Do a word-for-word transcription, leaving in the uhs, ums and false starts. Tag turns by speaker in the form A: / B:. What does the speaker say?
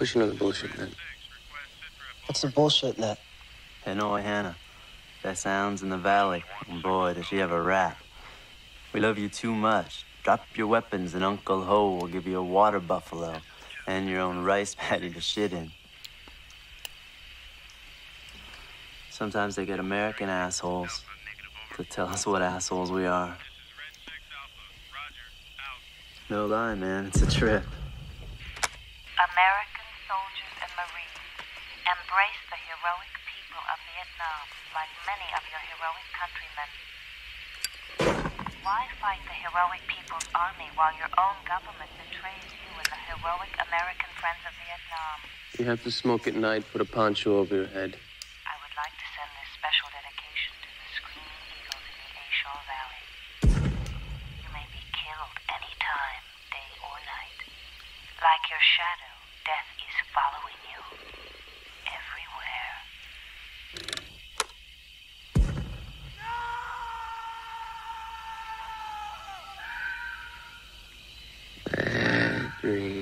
A: Push another bullshit net.
B: What's the bullshit net?
C: Hanoi Hannah. Best sounds in the valley. And boy, does she ever rap. We love you too much. Drop your weapons and Uncle Ho will give you a water buffalo and your own rice paddy to shit in. Sometimes they get American assholes to tell us what assholes we are. No lie, man, it's a trip.
D: American soldiers and Marines, embrace the heroic people of Vietnam like many of your heroic countrymen. Why fight the heroic People's Army while your own government betrays you and the heroic American friends of Vietnam?
A: You have to smoke at night, put a poncho over your head.
D: I would like to send this special dedication to the screaming eagles in the Ashau Valley. You may be killed any time, day or night. Like your shadow, death is following you everywhere.
A: Bad dreams.